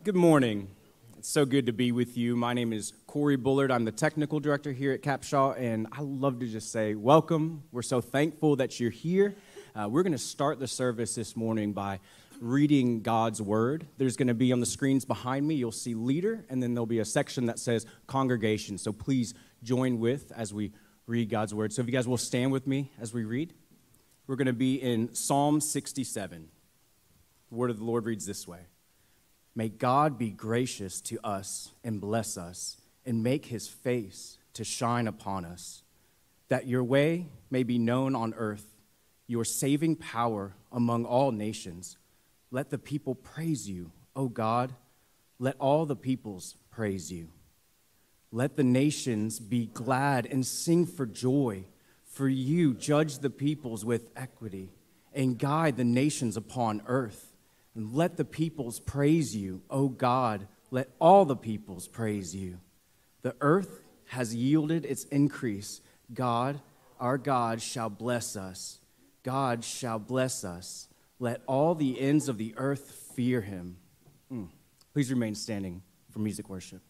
Good morning. It's so good to be with you. My name is Corey Bullard. I'm the technical director here at Capshaw, and I love to just say welcome. We're so thankful that you're here. We're going to start the service this morning by reading God's Word. There's going to be on the screens behind me, you'll see leader, and then there'll be a section that says congregation. So please join with as we read God's Word. So if you guys will stand with me as we read. We're going to be in Psalm 67. The word of the Lord reads this way. May God be gracious to us and bless us and make his face to shine upon us, that your way may be known on earth, your saving power among all nations. Let the people praise you, O God. Let all the peoples praise you. Let the nations be glad and sing for joy, for you judge the peoples with equity and guide the nations upon earth. And let the peoples praise you, O God. Let all the peoples praise you. The earth has yielded its increase. God, our God, shall bless us. God shall bless us. Let all the ends of the earth fear him. Please remain standing for music worship.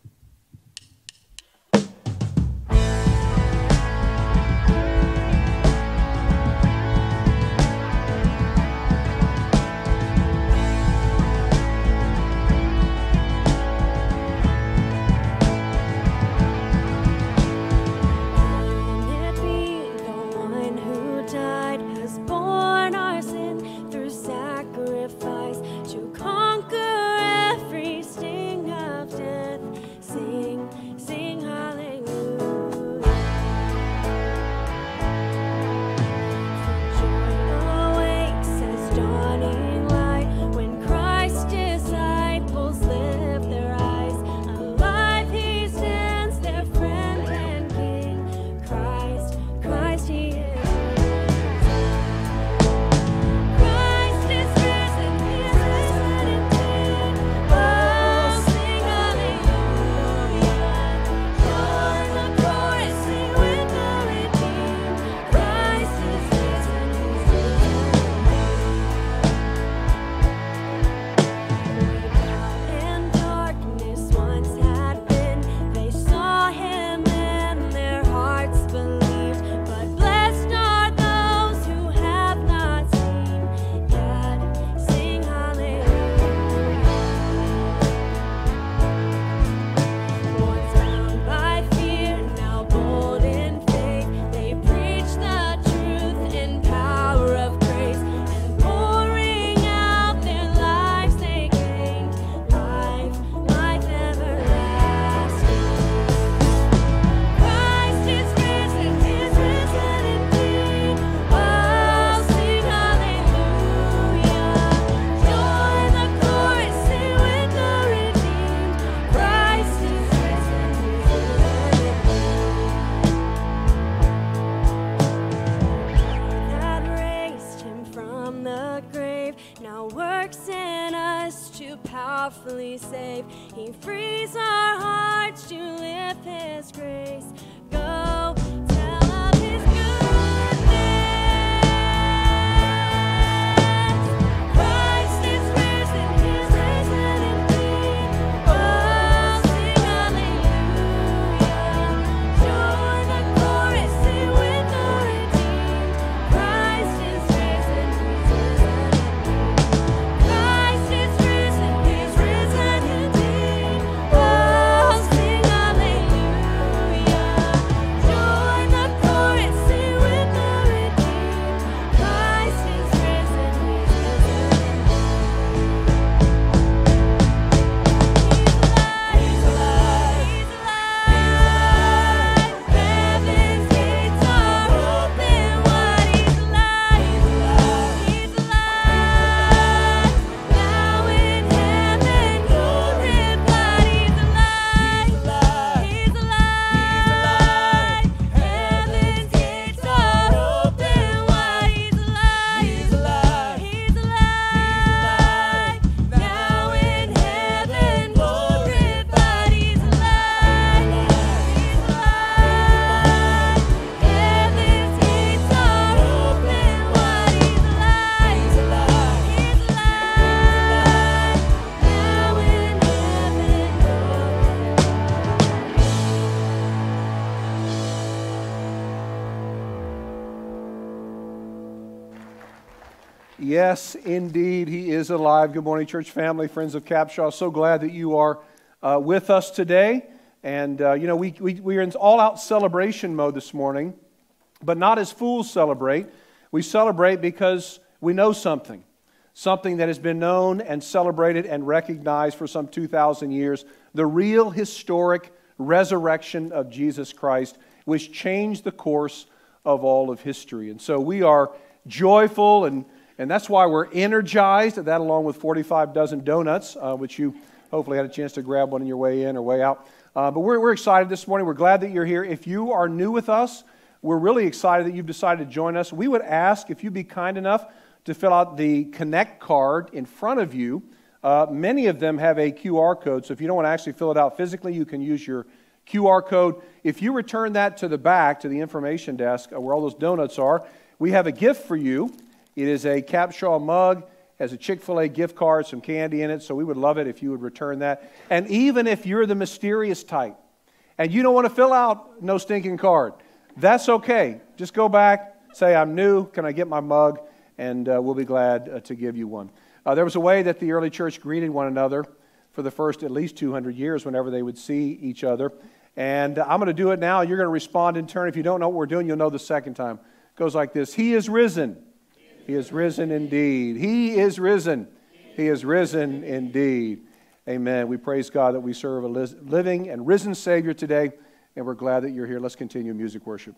Yes, indeed, He is alive. Good morning, church family, friends of Capshaw. So glad that you are with us today. And, we are in all-out celebration mode this morning, but not as fools celebrate. We celebrate because we know something that has been known and celebrated and recognized for some 2,000 years, the real historic resurrection of Jesus Christ, which changed the course of all of history. And so we are joyful, and that's why we're energized, that along with 45 dozen donuts, which you hopefully had a chance to grab one on your way in or way out. But we're excited this morning. We're glad that you're here. If you are new with us, we're really excited that you've decided to join us. We would ask if you'd be kind enough to fill out the Connect card in front of you. Many of them have a QR code, so if you don't want to actually fill it out physically, you can use your QR code. If you return that to the back, to the information desk, where all those donuts are, we have a gift for you. It is a Capshaw mug, has a Chick-fil-A gift card, some candy in it, so we would love it if you would return that. And even if you're the mysterious type and you don't want to fill out no stinking card, that's okay. Just go back, say, I'm new, can I get my mug? And we'll be glad to give you one. There was a way that the early church greeted one another for the first at least 200 years whenever they would see each other. And I'm going to do it now. You're going to respond in turn. If you don't know what we're doing, you'll know the second time. It goes like this. He is risen. He is risen indeed. He is risen. He is risen indeed. Amen. We praise God that we serve a living and risen Savior today, and we're glad that you're here. Let's continue music worship.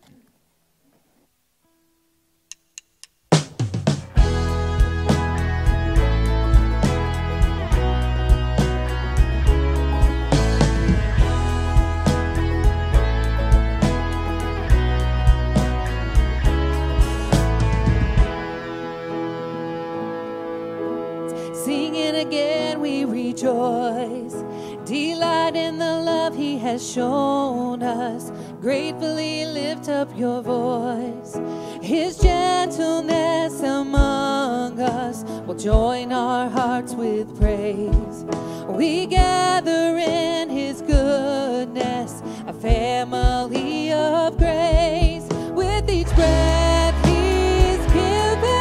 Again we rejoice, delight in the love He has shown us, gratefully lift up your voice. His gentleness among us will join our hearts with praise. We gather in His goodness, a family of grace. With each breath He's given,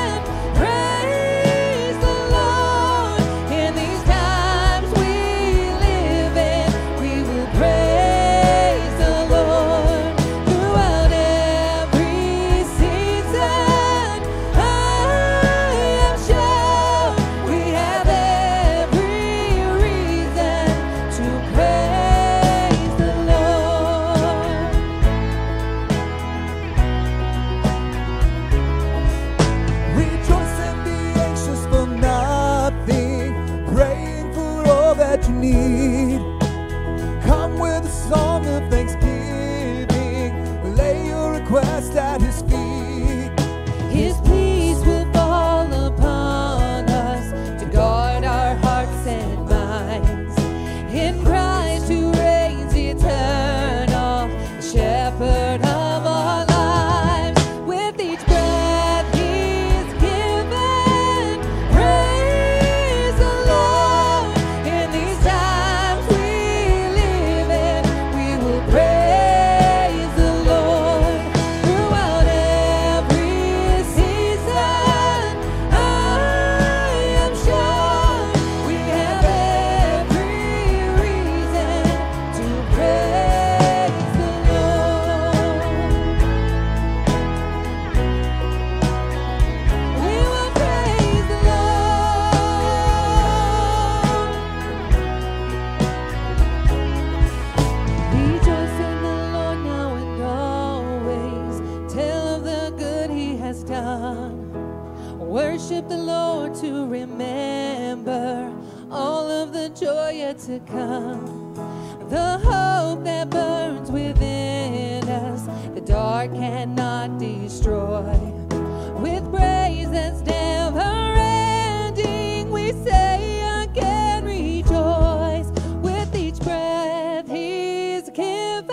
at His feet. His peace will fall upon us to guard our hearts and minds. In Christ who reigns eternal, the shepherd of our lives. With each breath He's given, praise the Lord. In these times we live in, we will praise the Lord. Worship the Lord to remember all of the joy yet to come, the hope that burns within us, the dark cannot destroy. With praise that's never ending, we say again rejoice. With each breath He's given,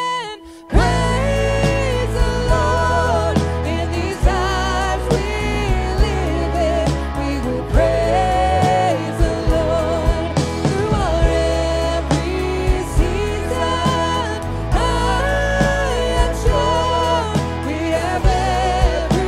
praise the Lord. In these times we live in, we will praise the Lord. Throughout every season, I am sure we have every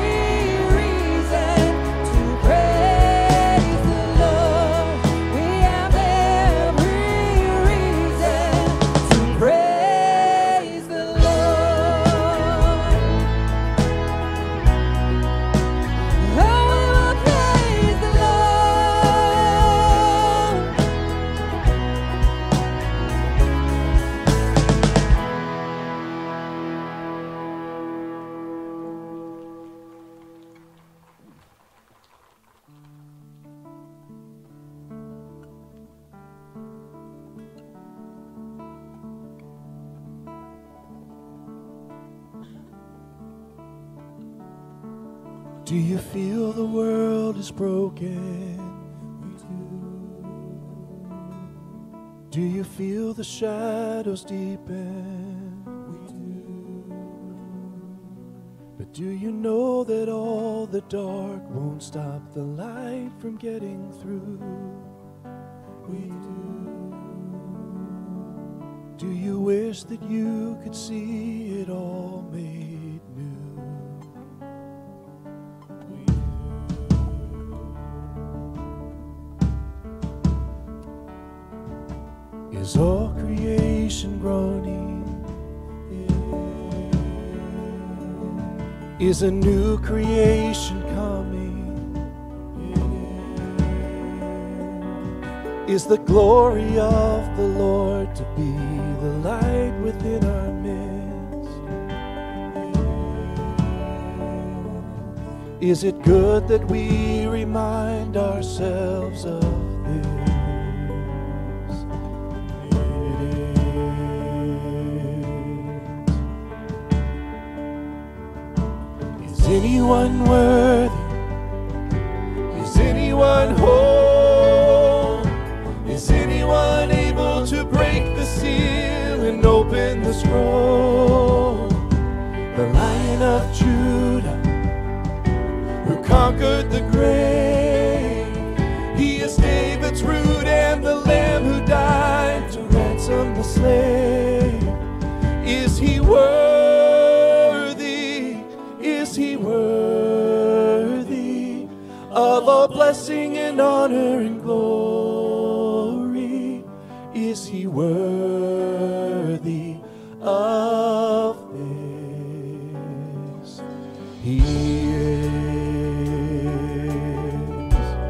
Do you feel the world is broken? Do you feel the shadows deepen? We do. But do you know that all the dark won't stop the light from getting through? We do. Do you wish that you could see it all made new? We do. Is all creation groaning? Is a new creation coming? Is the glory of the Lord to be the light within our midst? Is it good that we remind ourselves of this? It is. Is anyone worthy? Is anyone whole? Is anyone able to break the seal and open the scroll? The Lion of Judah, who conquered the grave. He is David's root and the Lamb who died to ransom the slave. Is he worthy? Is he worthy of all blessing and honor and glory? Is he worthy of this? He is.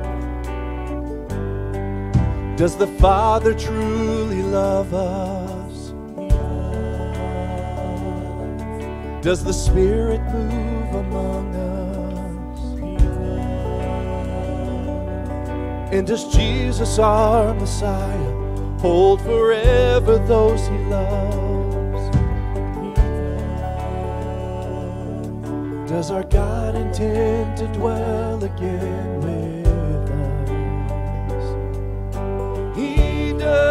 Does the Father truly love us? Does the Spirit move among us? And does Jesus, our Messiah, hold forever those he loves? Does our God intend to dwell again with us? He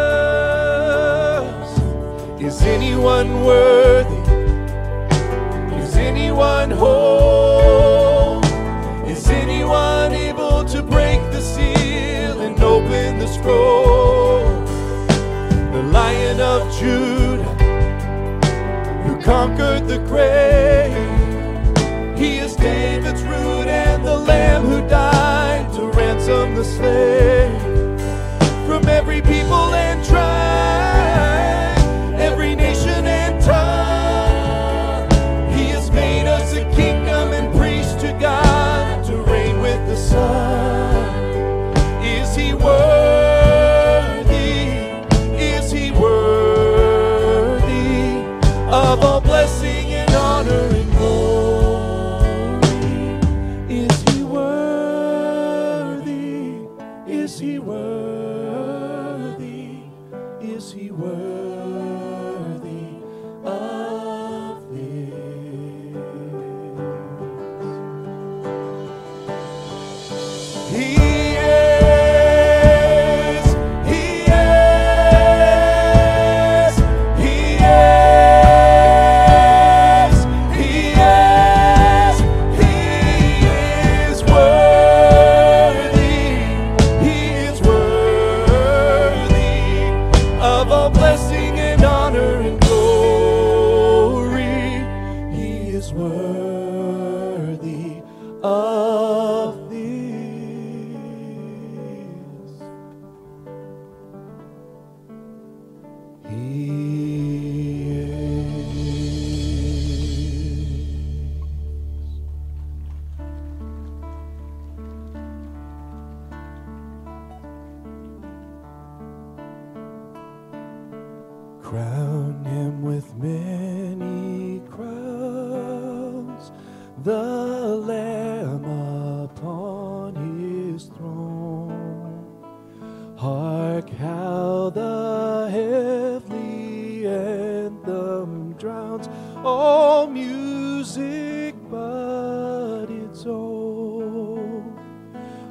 does. Is anyone worthy? Is anyone whole? Is anyone able to break the seal and open the scroll? The Lion of Judah, who conquered the grave. He is David's root and the Lamb who died to ransom the slave. From every people and tribe, every nation and tongue, he has made us a kingdom and priests to God, to reign with the Son. Is he of all blessing and honor and glory? Is he worthy? Is he worthy? Is he worthy of this? He crown him with many crowns, the Lamb upon his throne. Hark how the heavenly anthem drowns all music but its own.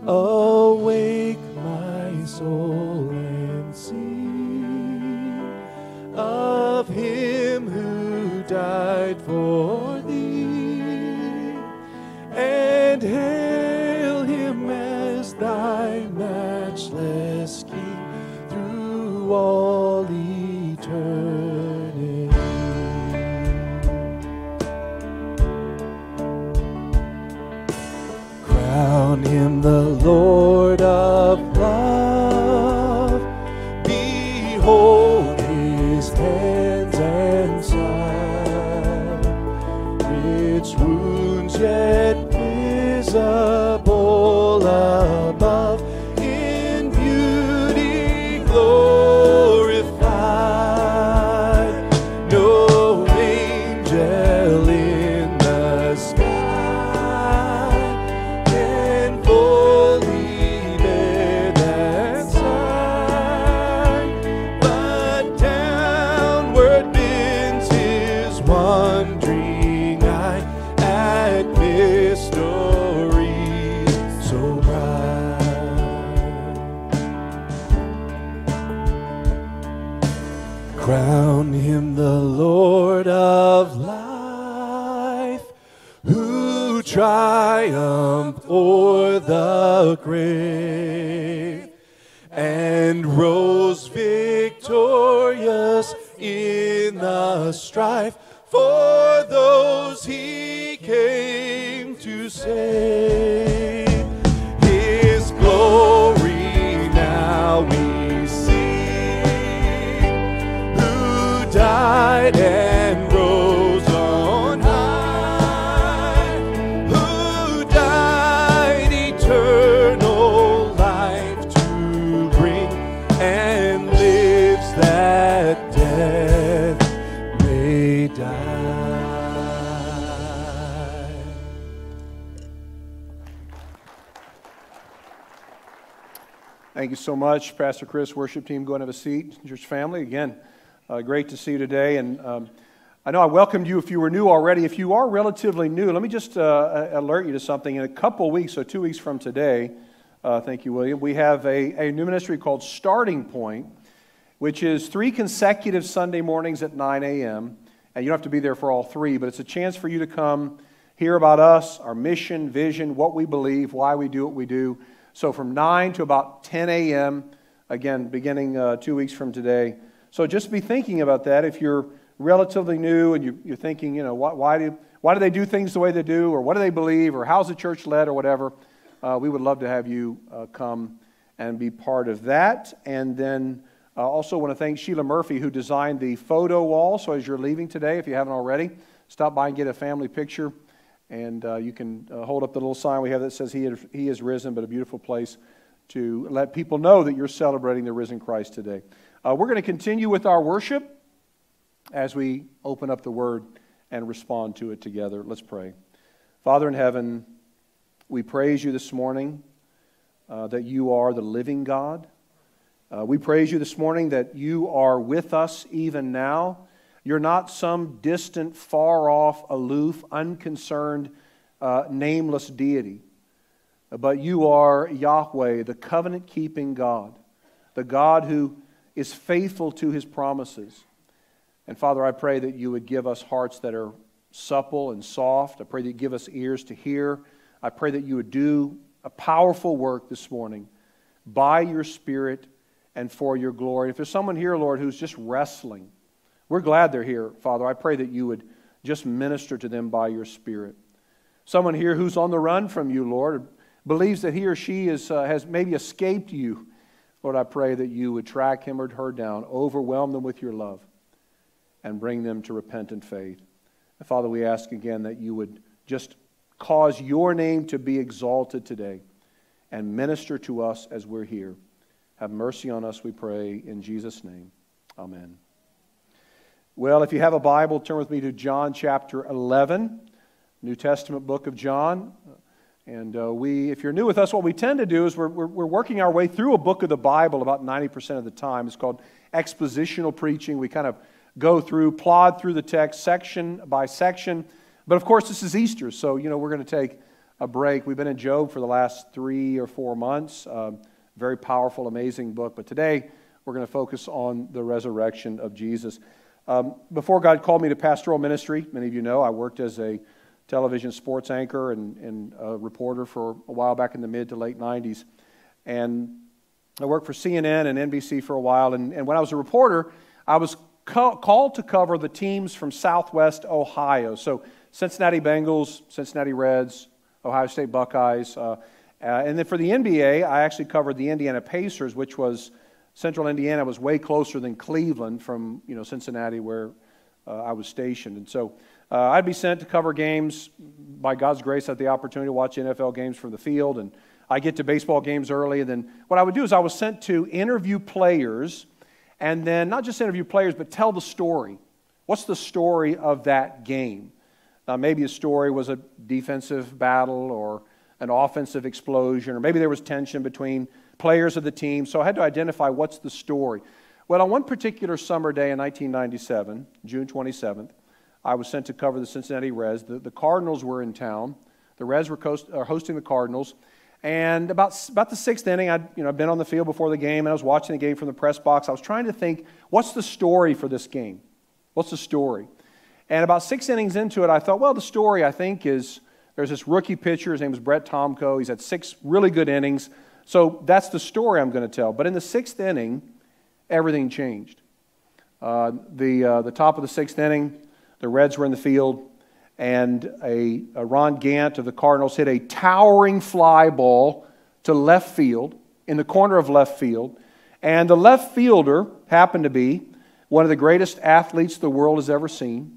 Awake my soul and sing of Him who died for thee, and hail Him as thy matchless King through all eternity. Crown Him the Lord of love. Behold His hands and side, rich wounds yet visible above, in beauty glorified. No angel in the sky can fully bear that sight, but downward bends His wondering eye at mysteries so bright. Crown Him the Lord of life, who triumphed o'er the grave and rose victorious in the strife for those He came to save. His glory now we see, who died and rose on high, who died eternal life to bring, and lives that death may die. Thank you so much, Pastor Chris, worship team. Go and have a seat. Church family, again, great to see you today. And I know I welcomed you if you were new already. If you are relatively new, let me just alert you to something. In a couple weeks, so 2 weeks from today, thank you, William, we have a new ministry called Starting Point, which is 3 consecutive Sunday mornings at 9 a.m. And you don't have to be there for all 3, but it's a chance for you to come hear about us, our mission, vision, what we believe, why we do what we do. So from 9 to about 10 a.m., again, beginning 2 weeks from today. So just be thinking about that. If you're relatively new and you're thinking, why do they do things the way they do, or what do they believe, or how's the church led, or whatever, we would love to have you come and be part of that. And then also want to thank Sheila Murphy, who designed the photo wall. So as you're leaving today, if you haven't already, stop by and get a family picture. And you can hold up the little sign we have that says He is risen, but a beautiful place to let people know that you're celebrating the risen Christ today. We're going to continue with our worship as we open up the Word and respond to it together. Let's pray. Father in heaven, we praise you this morning that you are the living God. We praise you this morning that you are with us even now. You're not some distant, far-off, aloof, unconcerned, nameless deity. But you are Yahweh, the covenant-keeping God, the God who is faithful to His promises. And Father, I pray that you would give us hearts that are supple and soft. I pray that you give us ears to hear. I pray that you would do a powerful work this morning by your Spirit and for your glory. If there's someone here, Lord, who's just wrestling, we're glad they're here, Father. I pray that you would just minister to them by your Spirit. Someone here who's on the run from you, Lord, believes that he or she has maybe escaped you. Lord, I pray that you would track him or her down, overwhelm them with your love, and bring them to repentant faith. And Father, we ask again that you would just cause your name to be exalted today and minister to us as we're here. Have mercy on us, we pray, in Jesus' name. Amen. Well, if you have a Bible, turn with me to John chapter 11, New Testament book of John. And if you're new with us, what we tend to do is we're working our way through a book of the Bible about 90% of the time. It's called expositional preaching. We kind of go through, plod through the text section by section. But of course, this is Easter, so we're going to take a break. We've been in Job for the last 3 or 4 months. Very powerful, amazing book. But today, we're going to focus on the resurrection of Jesus. Before God called me to pastoral ministry, many of you know, I worked as a television sports anchor and a reporter for a while back in the mid to late 90s. And I worked for CNN and NBC for a while. And when I was a reporter, I was called to cover the teams from Southwest Ohio. So Cincinnati Bengals, Cincinnati Reds, Ohio State Buckeyes. And then for the NBA, I actually covered the Indiana Pacers, which was Central Indiana was way closer than Cleveland from Cincinnati, where I was stationed. And so I'd be sent to cover games. By God's grace, I had the opportunity to watch NFL games from the field, and I get to baseball games early. And then what I would do is I was sent to interview players, and then not just interview players, but tell the story. What's the story of that game? Maybe a story was a defensive battle or an offensive explosion, or maybe there was tension between players of the team. So I had to identify what's the story. Well, on one particular summer day in 1997, June 27th, I was sent to cover the Cincinnati Reds. The Cardinals were in town. The Reds were hosting the Cardinals. And about the sixth inning, I'd been on the field before the game, and I was watching the game from the press box. I was trying to think, what's the story for this game? What's the story? And about 6 innings into it, I thought, well, the story, I think, is there's this rookie pitcher. His name is Brett Tomko. He's had 6 really good innings. So that's the story I'm going to tell. But in the 6th inning, everything changed. The top of the 6th inning, the Reds were in the field, and a Ron Gant of the Cardinals hit a towering fly ball to left field, in the corner of left field. And the left fielder happened to be one of the greatest athletes the world has ever seen,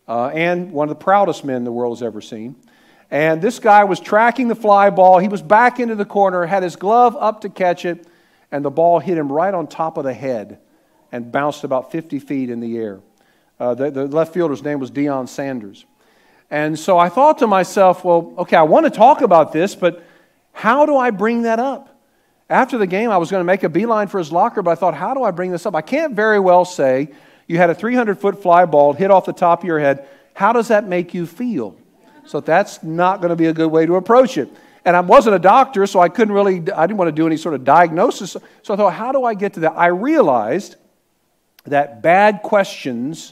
and one of the proudest men the world has ever seen. And this guy was tracking the fly ball. He was back into the corner, had his glove up to catch it, and the ball hit him right on top of the head and bounced about 50 feet in the air. The left fielder's name was Deion Sanders. And so I thought to myself, well, okay, I want to talk about this, but how do I bring that up? After the game, I was going to make a beeline for his locker, but I thought, how do I bring this up? I can't very well say, you had a 300-foot fly ball hit off the top of your head. How does that make you feel? So that's not going to be a good way to approach it. And I wasn't a doctor, so I didn't want to do any sort of diagnosis. So I thought, how do I get to that? I realized that bad questions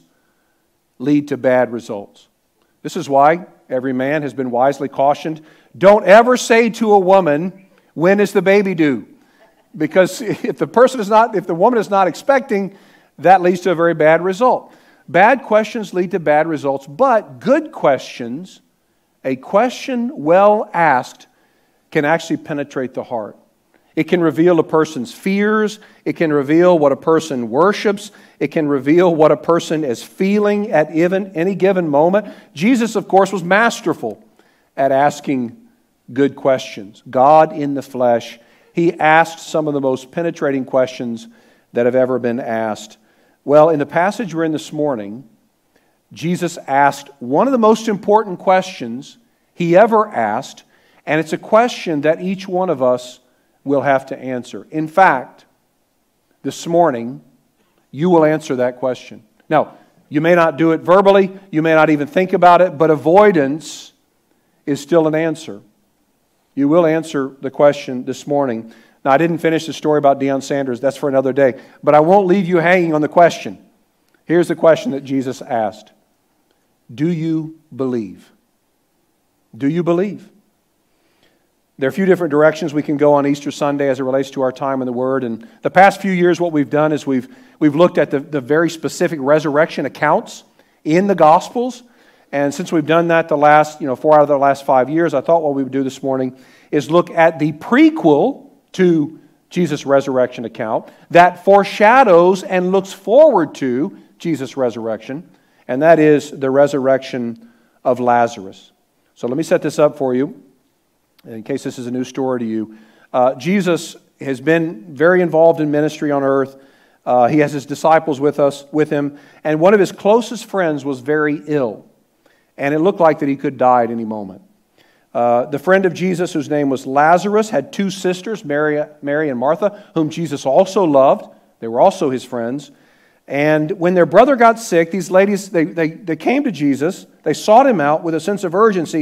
lead to bad results. This is why every man has been wisely cautioned. Don't ever say to a woman, when is the baby due? Because if the woman is not expecting, that leads to a very bad result. Bad questions lead to bad results, but good questions, a question well asked, can actually penetrate the heart. It can reveal a person's fears. It can reveal what a person worships. It can reveal what a person is feeling at any given moment. Jesus, of course, was masterful at asking good questions. God in the flesh, He asked some of the most penetrating questions that have ever been asked. Well, in the passage we're in this morning, Jesus asked one of the most important questions He ever asked, and it's a question that each one of us will have to answer. In fact, this morning, you will answer that question. Now, you may not do it verbally, you may not even think about it, but avoidance is still an answer. You will answer the question this morning. Now, I didn't finish the story about Deion Sanders. That's for another day. But I won't leave you hanging on the question. Here's the question that Jesus asked. Do you believe? Do you believe? There are a few different directions we can go on Easter Sunday as it relates to our time in the Word. And the past few years, what we've done is we've looked at the very specific resurrection accounts in the Gospels. And since we've done that the last, 4 out of the last 5 years, I thought what we would do this morning is look at the prequel to Jesus' resurrection account that foreshadows and looks forward to Jesus' resurrection, and that is the resurrection of Lazarus. So let me set this up for you, in case this is a new story to you. Jesus has been very involved in ministry on earth. He has His disciples with Him, and one of His closest friends was very ill, and it looked like that he could die at any moment. The friend of Jesus, whose name was Lazarus, had 2 sisters, Mary and Martha, whom Jesus also loved. They were also His friends. And when their brother got sick, these ladies, they came to Jesus. They sought Him out with a sense of urgency.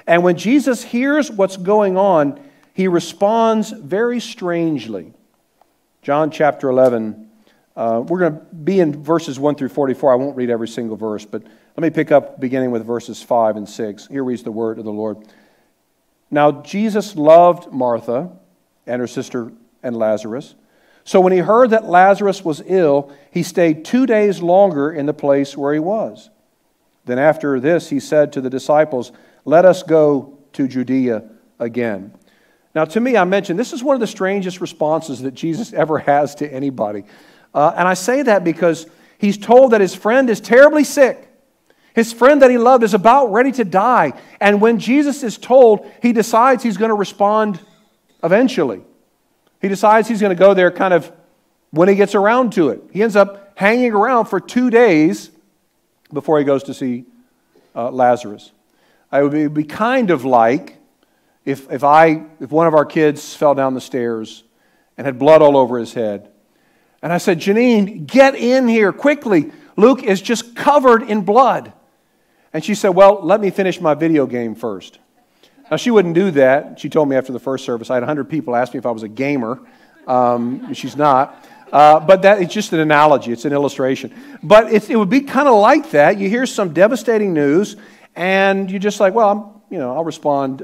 And when Jesus hears what's going on, he responds very strangely. John chapter 11, we're going to be in verses 1 through 44. I won't read every single verse, but let me pick up beginning with verses 5 and 6. Here reads the word of the Lord. Now Jesus loved Martha and her sister and Lazarus. So when he heard that Lazarus was ill, he stayed 2 days longer in the place where he was. Then after this he said to the disciples, "Let us go to Judea again." Now to me, I mentioned this is one of the strangest responses that Jesus ever has to anybody. And I say that because he's told that his friend is terribly sick. His friend that he loved is about ready to die. And when Jesus is told, he decides he's going to respond eventually. He decides he's going to go there kind of when he gets around to it. He ends up hanging around for 2 days before he goes to see Lazarus. It would be kind of like if one of our kids fell down the stairs and had blood all over his head. And I said, "Janine, get in here quickly. Luke is just covered in blood." And she said, "Well, let me finish my video game first." Now, she wouldn't do that. She told me after the first service, I had 100 people ask me if I was a gamer. She's not. But that it's just an analogy. It's an illustration. But it would be kind of like that. You hear some devastating news, and you're just like, well, I'll respond,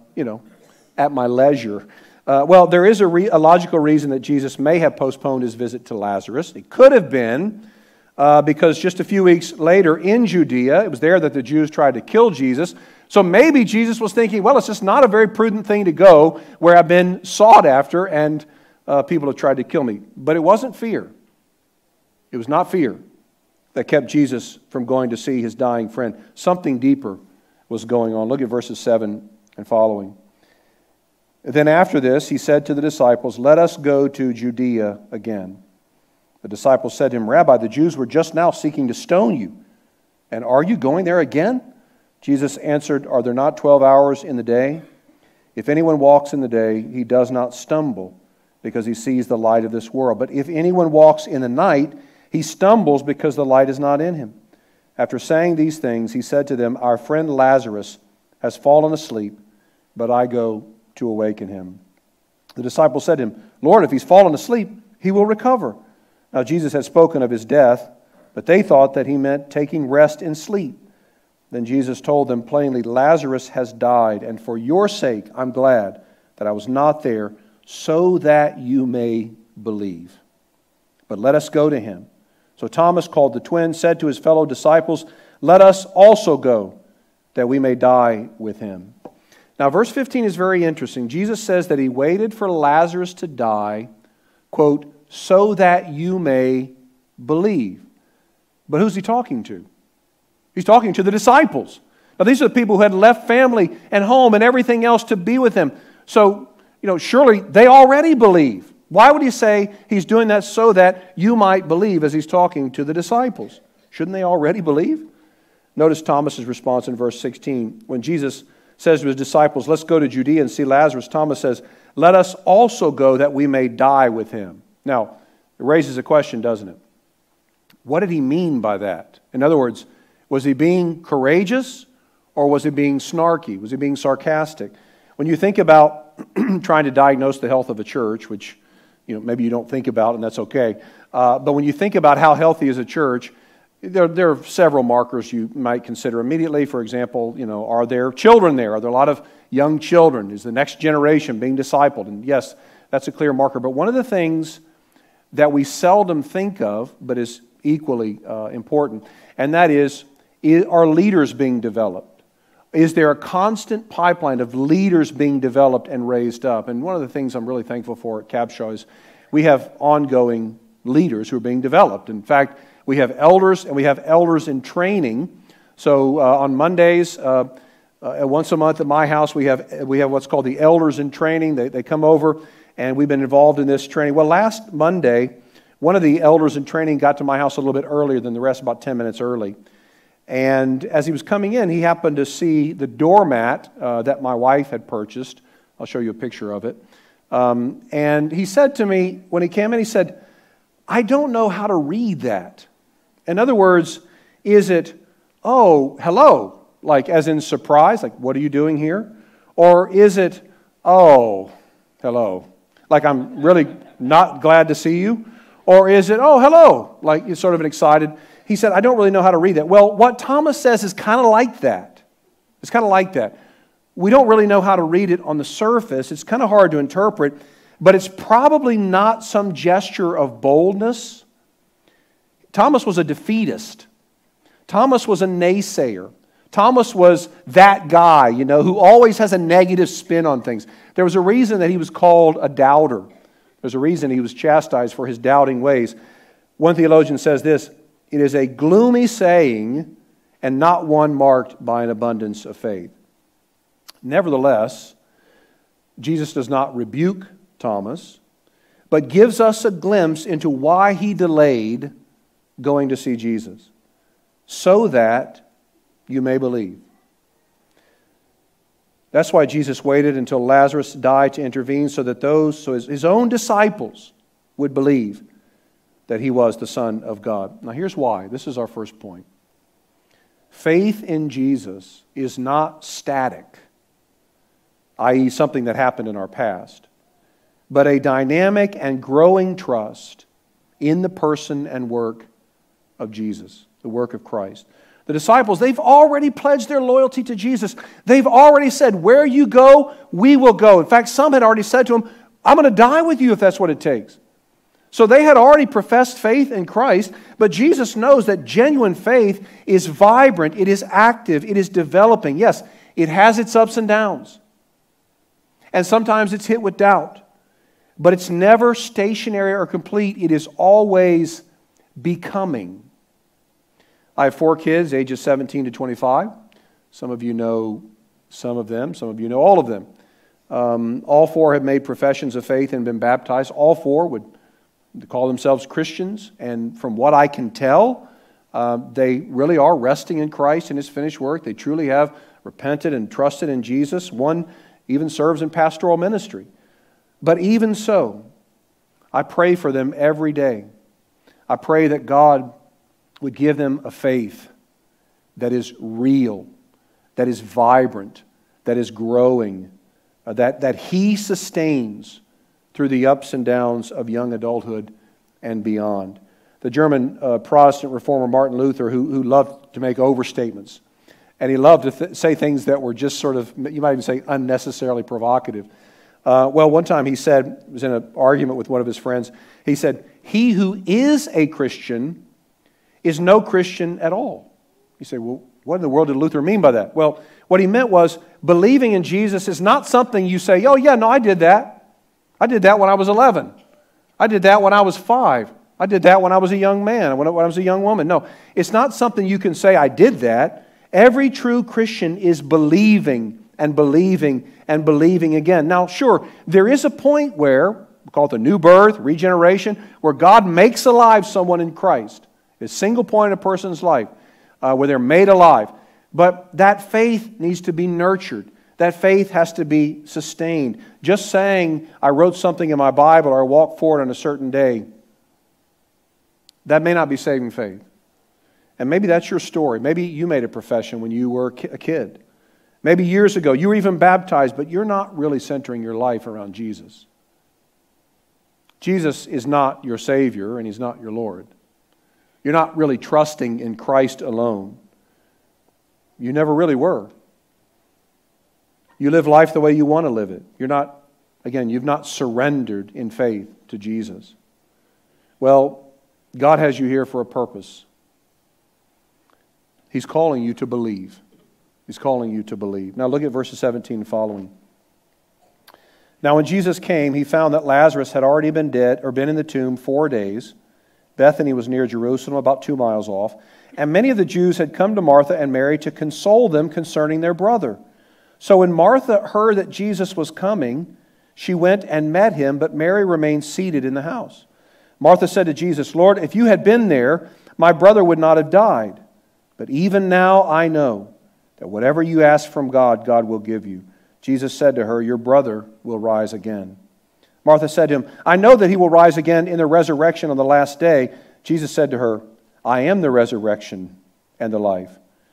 at my leisure. Well, there is a logical reason that Jesus may have postponed his visit to Lazarus. It could have been because just a few weeks later in Judea, it was there that the Jews tried to kill Jesus. So maybe Jesus was thinking, well, it's just not a very prudent thing to go where I've been sought after and people have tried to kill me. But it wasn't fear. It was not fear that kept Jesus from going to see his dying friend. Something deeper was going on. Look at verses 7 and following. Then after this, he said to the disciples, "Let us go to Judea again." The disciples said to him, "Rabbi, the Jews were just now seeking to stone you, and are you going there again?" Jesus answered, "Are there not 12 hours in the day? If anyone walks in the day, he does not stumble, because he sees the light of this world. But if anyone walks in the night, he stumbles because the light is not in him." After saying these things, he said to them, "Our friend Lazarus has fallen asleep, but I go to awaken him." The disciples said to him, "Lord, if he's fallen asleep, he will recover." Now Jesus had spoken of his death, but they thought that he meant taking rest in sleep. Then Jesus told them plainly, "Lazarus has died, and for your sake I'm glad that I was not there, so that you may believe. But let us go to him." So Thomas, called the twin, said to his fellow disciples, "Let us also go, that we may die with him." Now, verse 15 is very interesting. Jesus says that he waited for Lazarus to die, quote, "so that you may believe." But who's he talking to? He's talking to the disciples. Now, these are the people who had left family and home and everything else to be with him. So, surely they already believe. Why would he say he's doing that so that you might believe as he's talking to the disciples? Shouldn't they already believe? Notice Thomas's response in verse 16. When Jesus says to his disciples, "Let's go to Judea and see Lazarus," Thomas says, "Let us also go that we may die with him." Now, it raises a question, doesn't it? What did he mean by that? In other words, was he being courageous or was he being snarky? Was he being sarcastic? When you think about trying to diagnose the health of a church, which maybe you don't think about, and that's okay, but when you think about how healthy is a church, there are several markers you might consider immediately. For example, are there children there? Are there a lot of young children? Is the next generation being discipled? And yes, that's a clear marker. But one of the things that we seldom think of, but is equally important, and that is, are leaders being developed? Is there a constant pipeline of leaders being developed and raised up? And one of the things I'm really thankful for at Capshaw is we have ongoing leaders who are being developed. In fact, we have elders, and we have elders in training. So on Mondays, once a month at my house, we have what's called the elders in training. They come over, and we've been involved in this training. Well, last Monday, one of the elders in training got to my house a little bit earlier than the rest, about 10 minutes early. And as he was coming in, he happened to see the doormat that my wife had purchased. I'll show you a picture of it. And he said to me, when he came in, he said, "I don't know how to read that." In other words, is it, "Oh, hello, like as in surprise, like, what are you doing here? Or is it, oh, hello, like I'm really not glad to see you? Or is it, oh, hello, like you're sort of an excited? He said, I don't really know how to read that. Well, what Thomas says is kind of like that. It's kind of like that. We don't really know how to read it on the surface. It's kind of hard to interpret, but it's probably not some gesture of boldness. Thomas was a defeatist. Thomas was a naysayer. Thomas was that guy, who always has a negative spin on things. There was a reason that he was called a doubter. There's a reason he was chastised for his doubting ways. One theologian says this, it is a gloomy saying and not one marked by an abundance of faith. Nevertheless, Jesus does not rebuke Thomas, but gives us a glimpse into why he delayed going to see Jesus, so that you may believe. That's why Jesus waited until Lazarus died to intervene, so that his own disciples would believe that he was the Son of God. Now here's why. This is our first point. Faith in Jesus is not static, i.e. something that happened in our past, but a dynamic and growing trust in the person and work of Jesus, the work of Christ. The disciples, they've already pledged their loyalty to Jesus. They've already said, where you go, we will go. In fact, some had already said to him, I'm going to die with you if that's what it takes. So they had already professed faith in Christ, but Jesus knows that genuine faith is vibrant, it is active, it is developing. Yes, it has its ups and downs. And sometimes it's hit with doubt. But it's never stationary or complete. It is always becoming. I have 4 kids, ages 17 to 25. Some of you know some of them. Some of you know all of them. All 4 have made professions of faith and been baptized. All 4 would call themselves Christians. And from what I can tell, they really are resting in Christ and His finished work. They truly have repented and trusted in Jesus. One even serves in pastoral ministry. But even so, I pray for them every day. I pray that God would give them a faith that is real, that is vibrant, that is growing, that He sustains through the ups and downs of young adulthood and beyond. The German Protestant reformer Martin Luther, who loved to make overstatements, and he loved to say things that were just sort of, you might even say, unnecessarily provocative. One time he said, he was in an argument with one of his friends, he said, he who is a Christian is no Christian at all. You say, well, what in the world did Luther mean by that? Well, what he meant was believing in Jesus is not something you say, oh yeah, no, I did that. I did that when I was 11. I did that when I was 5. I did that when I was a young man, when I was a young woman. No, it's not something you can say, I did that. Every true Christian is believing and believing and believing again. Now, sure, there is a point where, we call it the new birth, regeneration, where God makes alive someone in Christ. A single point in a person's life where they're made alive. But that faith needs to be nurtured. That faith has to be sustained. Just saying, I wrote something in my Bible or I walked forward on a certain day, that may not be saving faith. And maybe that's your story. Maybe you made a profession when you were a kid. Maybe years ago you were even baptized, but you're not really centering your life around Jesus. Jesus is not your Savior and He's not your Lord. You're not really trusting in Christ alone. You never really were. You live life the way you want to live it. You've not surrendered in faith to Jesus. Well, God has you here for a purpose. He's calling you to believe. He's calling you to believe. Now look at verses 17 and following. Now when Jesus came, He found that Lazarus had already been dead or been in the tomb 4 days. Bethany was near Jerusalem, about 2 miles off. And many of the Jews had come to Martha and Mary to console them concerning their brother. So when Martha heard that Jesus was coming, she went and met Him, but Mary remained seated in the house. Martha said to Jesus, Lord, if you had been there, my brother would not have died. But even now I know that whatever you ask from God, God will give you. Jesus said to her, your brother will rise again. Martha said to Him, I know that he will rise again in the resurrection on the last day. Jesus said to her, I am the resurrection and the life.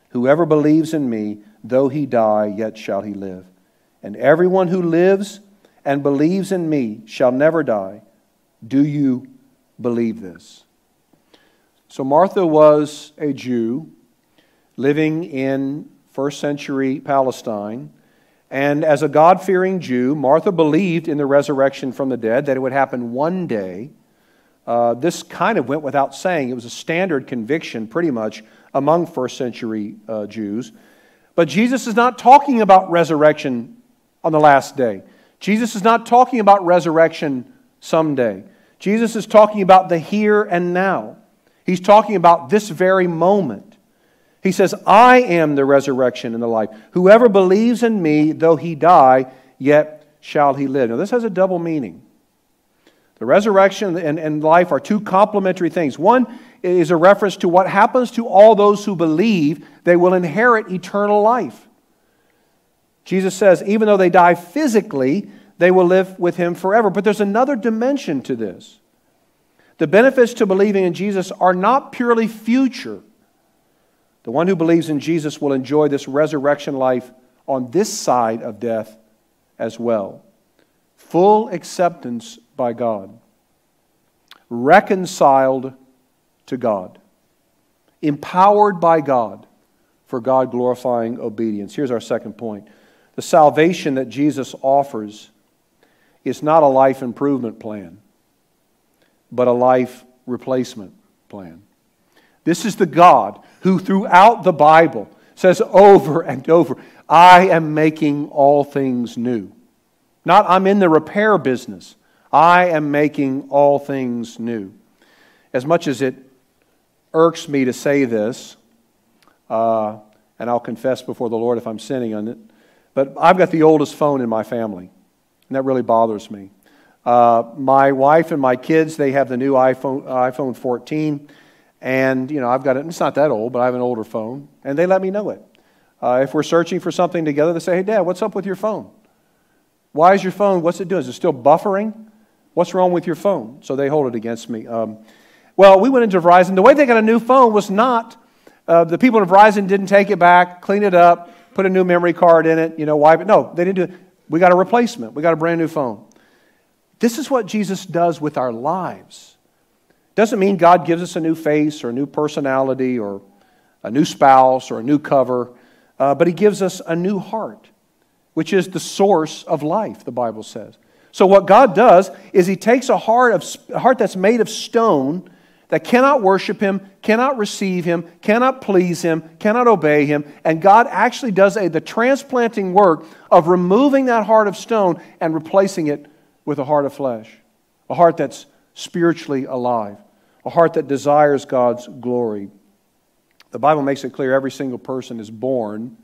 Whoever believes in me, though he die, yet shall he live. And everyone who lives and believes in me shall never die. Do you believe this?" So Martha was a Jew living in first century Palestine. And as a God-fearing Jew, Martha believed in the resurrection from the dead, that it would happen one day. This kind of went without saying. It was a standard conviction pretty much among first century Jews. But Jesus is not talking about resurrection on the last day. Jesus is not talking about resurrection someday. Jesus is talking about the here and now. He's talking about this very moment. He says, "I am the resurrection and the life. Whoever believes in me, though he die, yet shall he live." Now this has a double meaning. The resurrection and life are two complementary things. One is a reference to what happens to all those who believe they will inherit eternal life. Jesus says, even though they die physically, they will live with Him forever. But there's another dimension to this. The benefits to believing in Jesus are not purely future. The one who believes in Jesus will enjoy this resurrection life on this side of death as well. Full acceptance by God. Reconciled to God. Empowered by God for God-glorifying obedience. Here's our second point. The salvation that Jesus offers is not a life improvement plan, but a life replacement plan. This is the God who throughout the Bible says over and over, "I am making all things new." Not, "I'm in the repair business." I am making all things new. As much as it irks me to say this, and I'll confess before the Lord if I'm sinning on it, but I've got the oldest phone in my family, and that really bothers me. My wife and my kids, they have the new iPhone 14, and I've got it. It's not that old, but I have an older phone, and they let me know it. If we're searching for something together, they say, "Hey, Dad, what's up with your phone? Why is your phone? What's it doing? Is it still buffering? What's wrong with your phone?" So they hold it against me. Well, we went into Verizon. The way they got a new phone was not the people at Verizon didn't take it back, clean it up, put a new memory card in it, wipe it. No, they didn't do it. We got a replacement. We got a brand new phone. This is what Jesus does with our lives. Doesn't mean God gives us a new face or a new personality or a new spouse or a new cover, but He gives us a new heart, which is the source of life, the Bible says. So what God does is He takes a heart that's made of stone that cannot worship Him, cannot receive Him, cannot please Him, cannot obey Him, and God actually does the transplanting work of removing that heart of stone and replacing it with a heart of flesh, a heart that's spiritually alive, a heart that desires God's glory. The Bible makes it clear every single person is born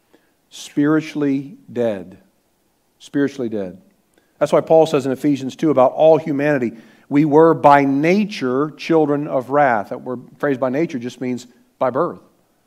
spiritually dead. Spiritually dead. That's why Paul says in Ephesians 2 about all humanity, we were by nature children of wrath. That word phrase by nature just means by birth.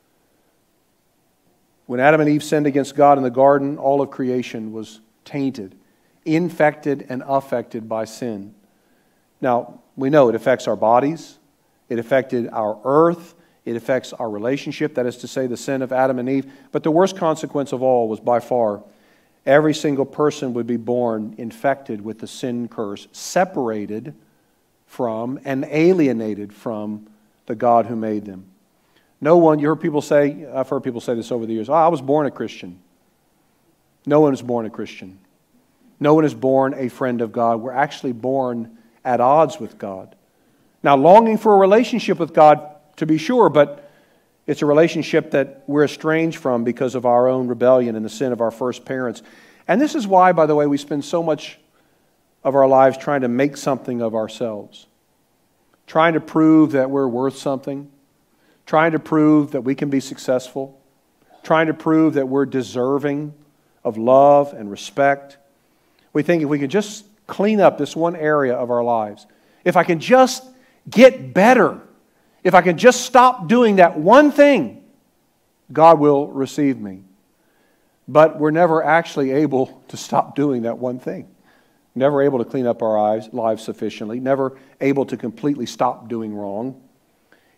When Adam and Eve sinned against God in the garden, all of creation was tainted, infected and affected by sin. Now, we know it affects our bodies, it affected our earth, it affects our relationship, that is to say, the sin of Adam and Eve. But the worst consequence of all was by far every single person would be born infected with the sin curse, separated from and alienated from the God who made them. No one, I've heard people say this over the years, I was born a Christian. No one is born a Christian. No one is born a friend of God. We're actually born at odds with God. Now, longing for a relationship with God, to be sure, but it's a relationship that we're estranged from because of our own rebellion and the sin of our first parents. And this is why, by the way, we spend so much of our lives trying to make something of ourselves, trying to prove that we're worth something, trying to prove that we can be successful, trying to prove that we're deserving of love and respect. We think if we can just clean up this one area of our lives, if I can just get better, if I can just stop doing that one thing, God will receive me. But we're never actually able to stop doing that one thing. Never able to clean up our lives sufficiently. Never able to completely stop doing wrong.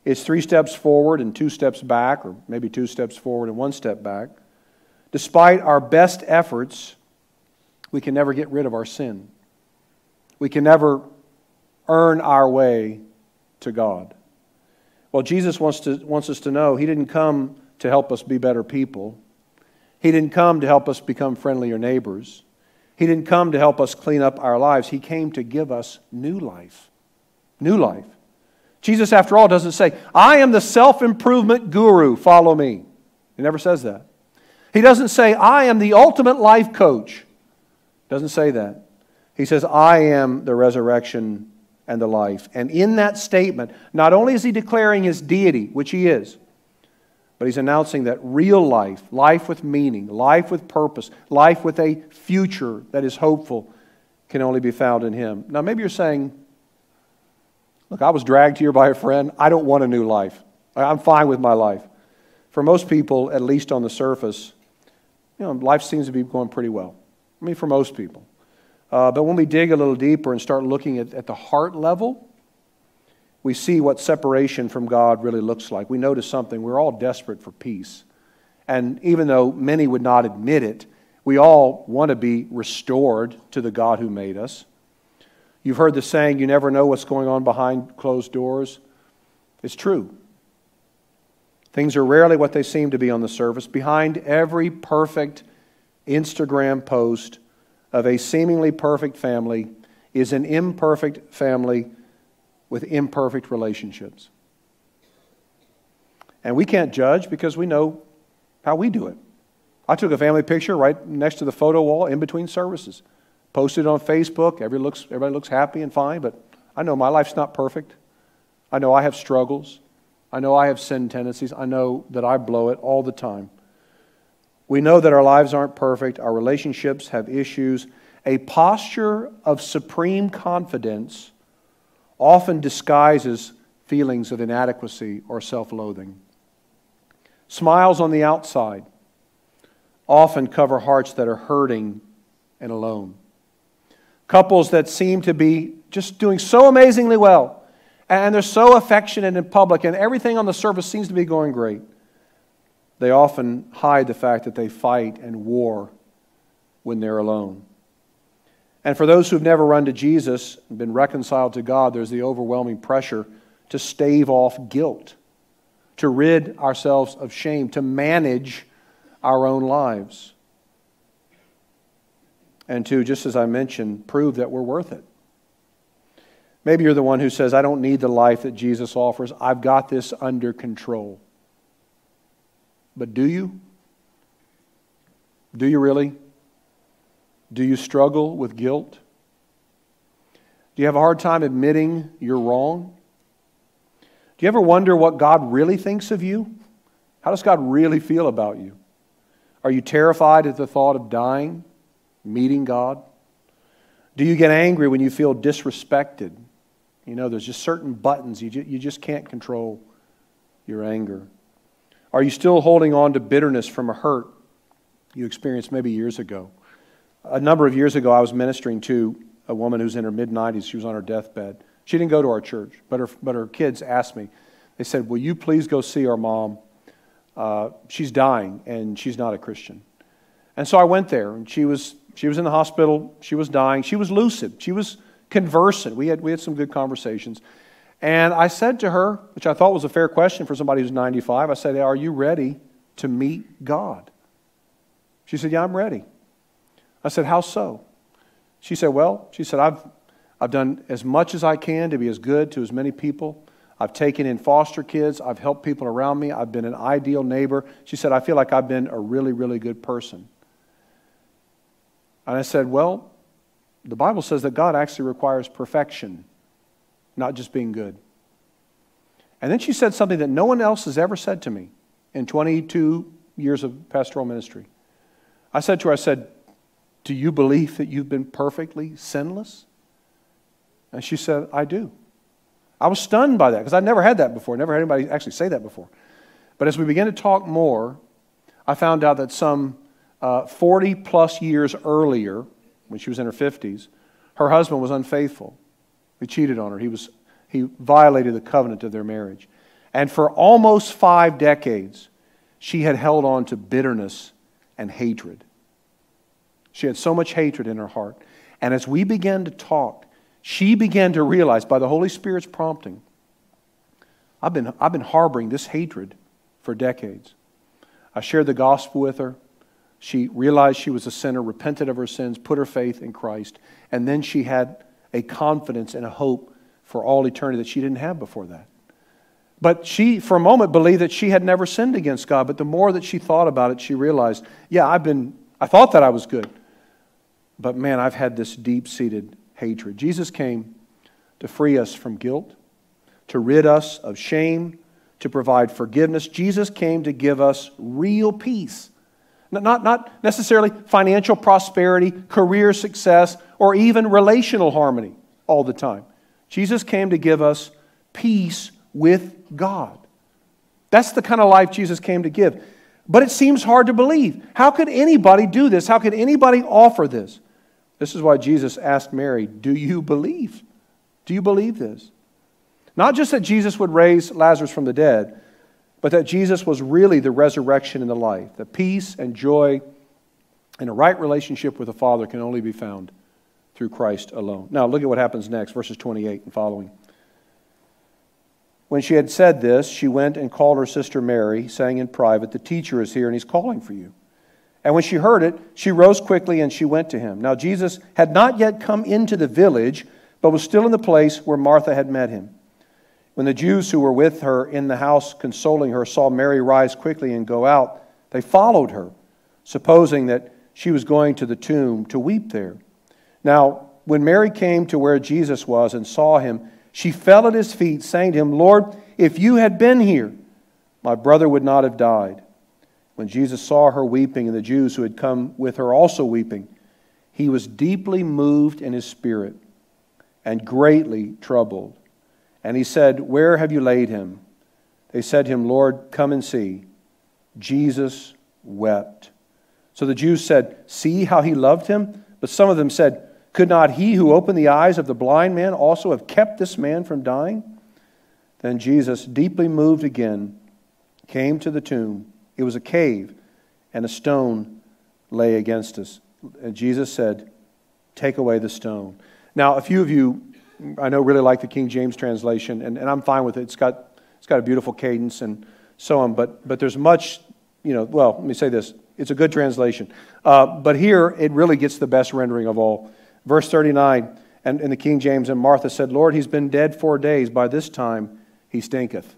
It's 3 steps forward and 2 steps back, or maybe 2 steps forward and 1 step back. Despite our best efforts, we can never get rid of our sin. We can never earn our way to God. Well, Jesus wants us to know He didn't come to help us be better people. He didn't come to help us become friendlier neighbors. He didn't come to help us clean up our lives. He came to give us new life. New life. Jesus, after all, doesn't say, I am the self-improvement guru, follow me. He never says that. He doesn't say, I am the ultimate life coach. Doesn't say that. He says, I am the resurrection and the life. And in that statement, not only is He declaring His deity, which He is, but He's announcing that real life, life with meaning, life with purpose, life with a future that is hopeful, can only be found in Him. Now maybe you're saying, look, I was dragged here by a friend. I don't want a new life. I'm fine with my life. For most people, at least on the surface, life seems to be going pretty well. I mean, for most people. But when we dig a little deeper and start looking at the heart level, we see what separation from God really looks like. We notice something. We're all desperate for peace. And even though many would not admit it, we all want to be restored to the God who made us. You've heard the saying, you never know what's going on behind closed doors. It's true. Things are rarely what they seem to be on the surface. Behind every perfect Instagram post of a seemingly perfect family is an imperfect family with imperfect relationships. And we can't judge because we know how we do it. I took a family picture right next to the photo wall in between services. Posted it on Facebook. Everybody looks happy and fine, but I know my life's not perfect. I know I have struggles. I know I have sin tendencies. I know that I blow it all the time. We know that our lives aren't perfect. Our relationships have issues. A posture of supreme confidence often disguises feelings of inadequacy or self-loathing. Smiles on the outside often cover hearts that are hurting and alone. Couples that seem to be just doing so amazingly well, and they're so affectionate in public, and everything on the surface seems to be going great. They often hide the fact that they fight and war when they're alone. And for those who've never run to Jesus and been reconciled to God, there's the overwhelming pressure to stave off guilt, to rid ourselves of shame, to manage our own lives, and to, just as I mentioned, prove that we're worth it. Maybe you're the one who says, I don't need the life that Jesus offers. I've got this under control. But do you? Do you really? Do you struggle with guilt? Do you have a hard time admitting you're wrong? Do you ever wonder what God really thinks of you? How does God really feel about you? Are you terrified at the thought of dying, meeting God? Do you get angry when you feel disrespected? There's just certain buttons. You just can't control your anger. Are you still holding on to bitterness from a hurt you experienced maybe years ago? A number of years ago, I was ministering to a woman who's in her mid-90s. She was on her deathbed. She didn't go to our church, but her kids asked me. They said, will you please go see our mom? She's dying, and she's not a Christian. And so I went there, and she was in the hospital. She was dying. She was lucid. She was conversant. We had some good conversations. And I said to her, which I thought was a fair question for somebody who's 95, I said, are you ready to meet God? She said, yeah, I'm ready. I said, how so? She said, I've done as much as I can to be as good to as many people. I've taken in foster kids. I've helped people around me. I've been an ideal neighbor. She said, I feel like I've been a really, really good person. And I said, well, the Bible says that God actually requires perfection, not just being good. And then she said something that no one else has ever said to me in 22 years of pastoral ministry. I said to her, do you believe that you've been perfectly sinless? And she said, I do. I was stunned by that because I'd never had that before. Never had anybody actually say that before. But as we began to talk more, I found out that some 40 plus years earlier, when she was in her 50s, her husband was unfaithful. He cheated on her. He violated the covenant of their marriage. And for almost 5 decades, she had held on to bitterness and hatred. She had so much hatred in her heart. And as we began to talk, she began to realize, by the Holy Spirit's prompting, I've been harboring this hatred for decades. I shared the gospel with her. She realized she was a sinner, repented of her sins, put her faith in Christ, and then she had a confidence and a hope for all eternity that she didn't have before that. But she, for a moment, believed that she had never sinned against God, but the more that she thought about it, she realized, yeah, I thought that I was good, but man, I've had this deep-seated hatred. Jesus came to free us from guilt, to rid us of shame, to provide forgiveness. Jesus came to give us real peace. Not necessarily financial prosperity, career success, or even relational harmony all the time. Jesus came to give us peace with God. That's the kind of life Jesus came to give. But it seems hard to believe. How could anybody do this? How could anybody offer this? This is why Jesus asked Mary, do you believe? Do you believe this? Not just that Jesus would raise Lazarus from the dead, but that Jesus was really the resurrection and the life. The peace and joy and a right relationship with the Father can only be found through Christ alone. Now look at what happens next, verses 28 and following. When she had said this, she went and called her sister Mary, saying in private, the teacher is here and he's calling for you. And when she heard it, she rose quickly and she went to him. Now Jesus had not yet come into the village, but was still in the place where Martha had met him. When the Jews who were with her in the house consoling her saw Mary rise quickly and go out, they followed her, supposing that she was going to the tomb to weep there. Now, when Mary came to where Jesus was and saw him, she fell at his feet, saying to him, Lord, if you had been here, my brother would not have died. When Jesus saw her weeping and the Jews who had come with her also weeping, he was deeply moved in his spirit and greatly troubled. And he said, where have you laid him? They said to him, Lord, come and see. Jesus wept. So the Jews said, see how he loved him? But some of them said, could not he who opened the eyes of the blind man also have kept this man from dying? Then Jesus, deeply moved again, came to the tomb. It was a cave, and a stone lay against us. And Jesus said, take away the stone. Now, a few of you, I know, really like the King James translation, and I'm fine with it. It's got a beautiful cadence and so on, but there's much, well, let me say this. It's a good translation. But here, it really gets the best rendering of all. Verse 39, and in the King James, and Martha said, Lord, he's been dead 4 days. By this time, he stinketh.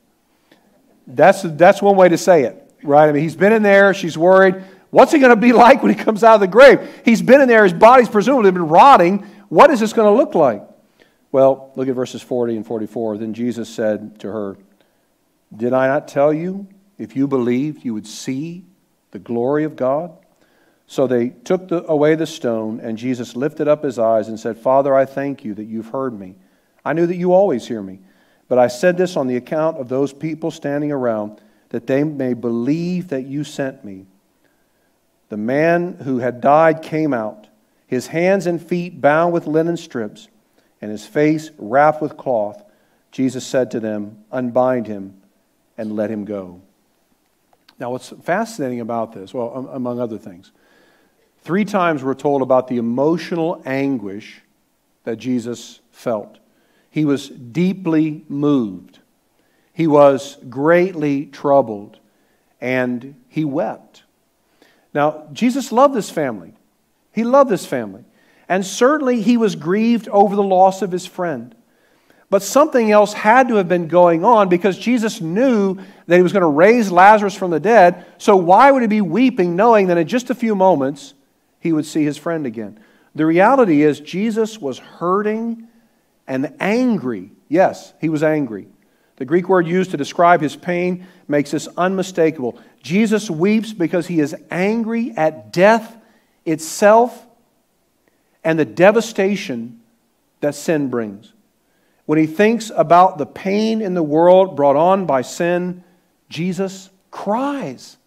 That's one way to say it, right? I mean, he's been in there. She's worried. What's he going to be like when he comes out of the grave? He's been in there. His body's presumably been rotting. What is this going to look like? Well, look at verses 40 and 44. Then Jesus said to her, did I not tell you, if you believed, you would see the glory of God? So they took away the stone, and Jesus lifted up his eyes and said, Father, I thank you that you've heard me. I knew that you always hear me. But I said this on the account of those people standing around, that they may believe that you sent me. The man who had died came out, his hands and feet bound with linen strips, and his face wrapped with cloth. Jesus said to them, unbind him and let him go. Now, what's fascinating about this, well, among other things, 3 times we're told about the emotional anguish that Jesus felt. He was deeply moved. He was greatly troubled. And he wept. Now, Jesus loved this family. He loved this family. And certainly he was grieved over the loss of his friend. But something else had to have been going on, because Jesus knew that he was going to raise Lazarus from the dead. So why would he be weeping knowing that in just a few moments he would see his friend again? The reality is Jesus was hurting and angry. Yes, he was angry. The Greek word used to describe his pain makes this unmistakable. Jesus weeps because he is angry at death itself and the devastation that sin brings. When he thinks about the pain in the world brought on by sin, Jesus cries.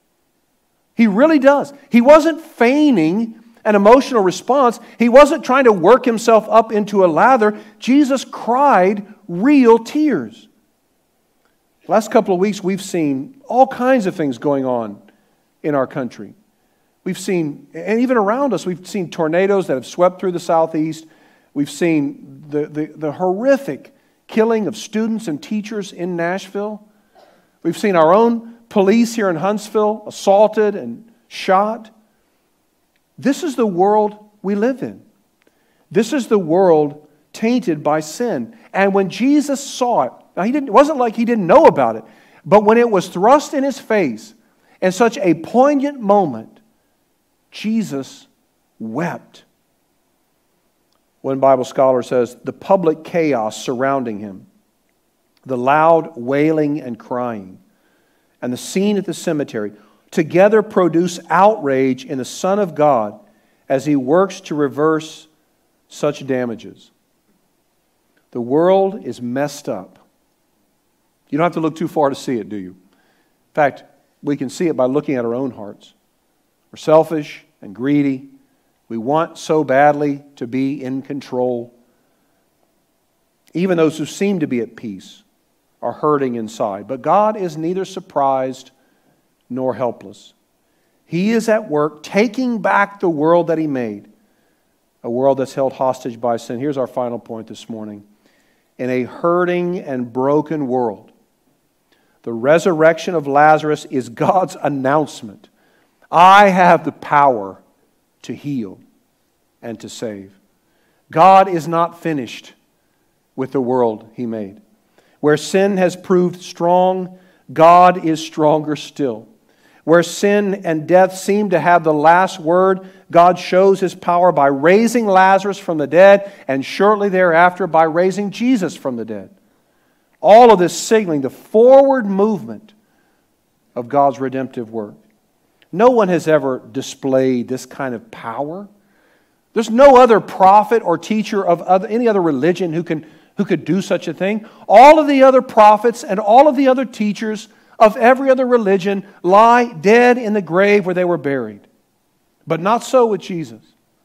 He really does. He wasn't feigning an emotional response. He wasn't trying to work himself up into a lather. Jesus cried real tears. Last couple of weeks, we've seen all kinds of things going on in our country. We've seen, and even around us, we've seen tornadoes that have swept through the southeast. We've seen the horrific killing of students and teachers in Nashville. We've seen our own police here in Huntsville assaulted and shot. This is the world we live in. This is the world tainted by sin. And when Jesus saw it, now it wasn't like he didn't know about it, but when it was thrust in his face in such a poignant moment, Jesus wept. One Bible scholar says, the public chaos surrounding him, the loud wailing and crying, and the scene at the cemetery together produce outrage in the Son of God as he works to reverse such damages. The world is messed up. You don't have to look too far to see it, do you? In fact, we can see it by looking at our own hearts. We're selfish and greedy. We want so badly to be in control. Even those who seem to be at peace are hurting inside. But God is neither surprised nor helpless. He is at work taking back the world that He made, a world that's held hostage by sin. Here's our final point this morning. In a hurting and broken world, the resurrection of Lazarus is God's announcement. I have the power to heal and to save. God is not finished with the world He made. Where sin has proved strong, God is stronger still. Where sin and death seem to have the last word, God shows His power by raising Lazarus from the dead and shortly thereafter by raising Jesus from the dead. All of this signaling the forward movement of God's redemptive work. No one has ever displayed this kind of power. There's no other prophet or teacher of any other religion who could do such a thing. All of the other prophets and all of the other teachers of every other religion lie dead in the grave where they were buried. But not so with Jesus.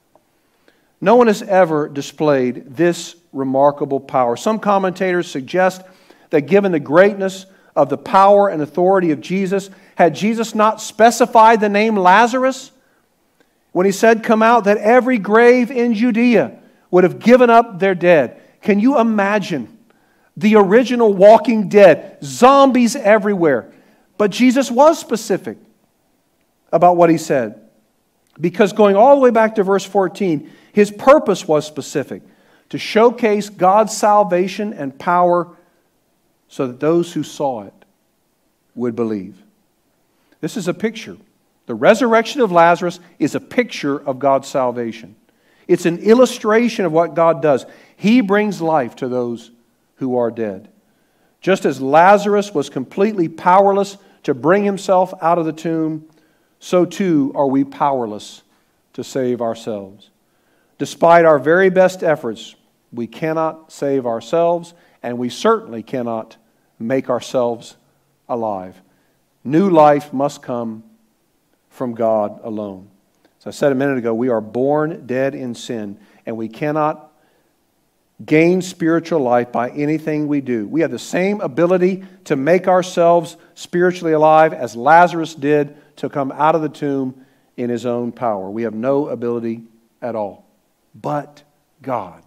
No one has ever displayed this remarkable power. Some commentators suggest that given the greatness of the power and authority of Jesus, had Jesus not specified the name Lazarus, when He said, come out, that every grave in Judea would have given up their dead. Can you imagine the original Walking Dead, zombies everywhere? But Jesus was specific about what He said. Because going all the way back to verse 14, His purpose was specific, to showcase God's salvation and power so that those who saw it would believe. This is a picture. The resurrection of Lazarus is a picture of God's salvation. It's an illustration of what God does. He brings life to those who are dead. Just as Lazarus was completely powerless to bring himself out of the tomb, so too are we powerless to save ourselves. Despite our very best efforts, we cannot save ourselves, and we certainly cannot make ourselves alive. New life must come from God alone. As I said a minute ago, we are born dead in sin, and we cannot gain spiritual life by anything we do. We have the same ability to make ourselves spiritually alive as Lazarus did to come out of the tomb in his own power. We have no ability at all. But God.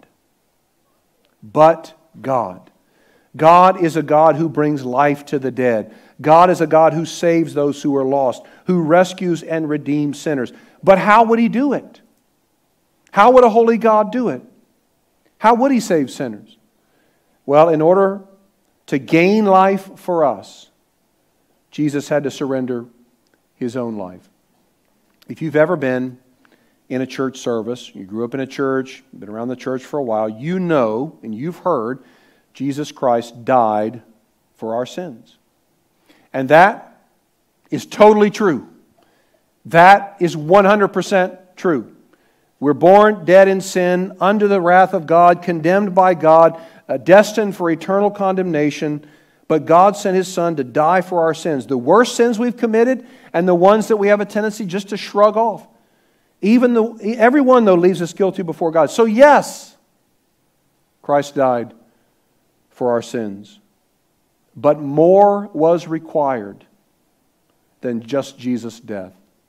But God. God is a God who brings life to the dead. God is a God who saves those who are lost, who rescues and redeems sinners. But how would He do it? How would a holy God do it? How would He save sinners? Well, in order to gain life for us, Jesus had to surrender His own life. If you've ever been in a church service, you grew up in a church, you've been around the church for a while, you know and you've heard Jesus Christ died for our sins. And that is totally true. That is 100% true. We're born dead in sin, under the wrath of God, condemned by God, destined for eternal condemnation. But God sent His Son to die for our sins. The worst sins we've committed and the ones that we have a tendency just to shrug off. Everyone, though, leaves us guilty before God. So yes, Christ died for our sins. But more was required than just Jesus' death.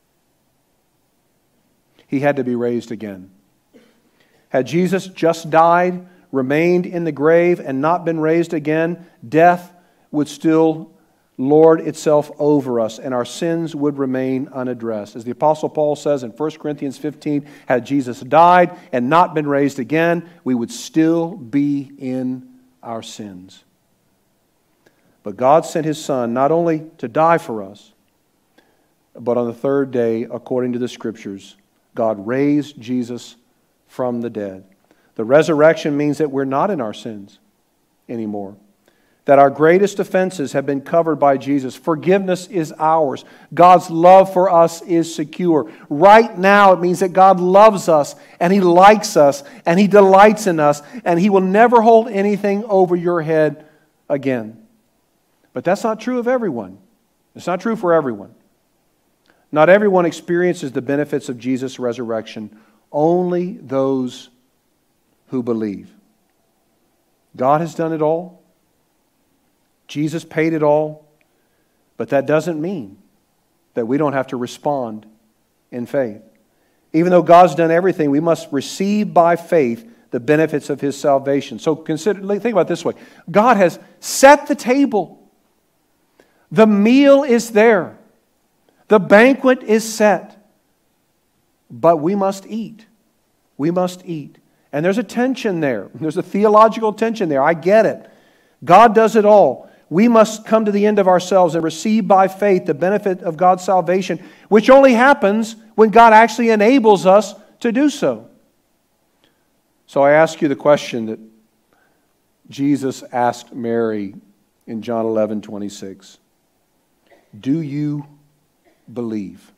He had to be raised again. Had Jesus just died, remained in the grave, and not been raised again, death would still lord itself over us, and our sins would remain unaddressed. As the Apostle Paul says in 1 Corinthians 15, had Jesus died and not been raised again, we would still be in our sins. But God sent His Son not only to die for us, but on the third day, according to the Scriptures, God raised Jesus from the dead. The resurrection means that we're not in our sins anymore. That our greatest offenses have been covered by Jesus. Forgiveness is ours. God's love for us is secure. Right now, it means that God loves us, and He likes us, and He delights in us, and He will never hold anything over your head again. But that's not true of everyone. It's not true for everyone. Not everyone experiences the benefits of Jesus' resurrection. Only those who believe. God has done it all. Jesus paid it all. But that doesn't mean that we don't have to respond in faith. Even though God's done everything, we must receive by faith the benefits of His salvation. So think about it this way. God has set the table. The meal is there. The banquet is set. But we must eat. We must eat. And there's a tension there. There's a theological tension there. I get it. God does it all. We must come to the end of ourselves and receive by faith the benefit of God's salvation, which only happens when God actually enables us to do so. So I ask you the question that Jesus asked Mary in John 11:26. Do you believe?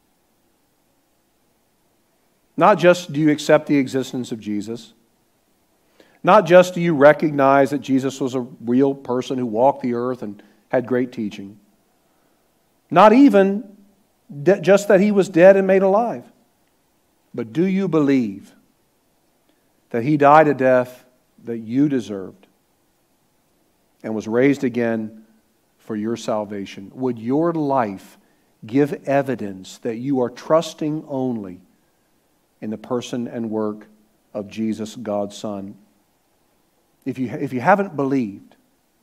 Not just do you accept the existence of Jesus. Not just do you recognize that Jesus was a real person who walked the earth and had great teaching. Not even just that He was dead and made alive. But do you believe that He died a death that you deserved and was raised again for your salvation? Would your life give evidence that you are trusting only in the person and work of Jesus, God's Son? If you haven't believed,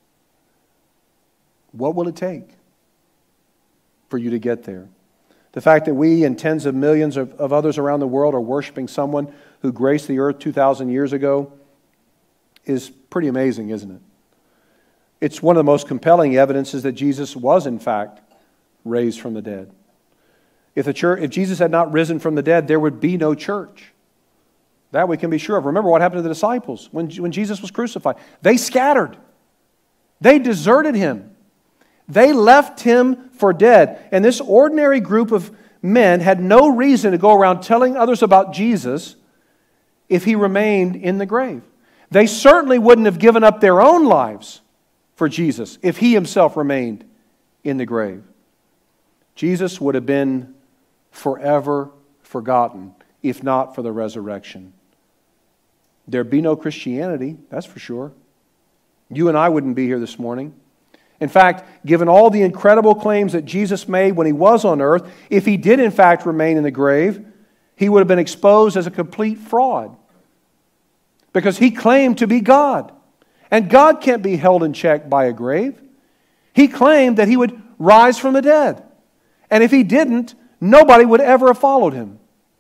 what will it take for you to get there? The fact that we and tens of millions of others around the world are worshiping someone who graced the earth 2,000 years ago is pretty amazing, isn't it? It's one of the most compelling evidences that Jesus was, in fact, raised from the dead. If Jesus had not risen from the dead, there would be no church. That we can be sure of. Remember what happened to the disciples when Jesus was crucified. They scattered. They deserted Him. They left Him for dead. And this ordinary group of men had no reason to go around telling others about Jesus if He remained in the grave. They certainly wouldn't have given up their own lives for Jesus if He Himself remained in the grave. Jesus would have been forever forgotten if not for the resurrection. There'd be no Christianity, that's for sure. You and I wouldn't be here this morning. In fact, given all the incredible claims that Jesus made when He was on earth, if He did in fact remain in the grave, He would have been exposed as a complete fraud. Because He claimed to be God. And God can't be held in check by a grave. He claimed that He would rise from the dead. And if He didn't, nobody would ever have followed Him.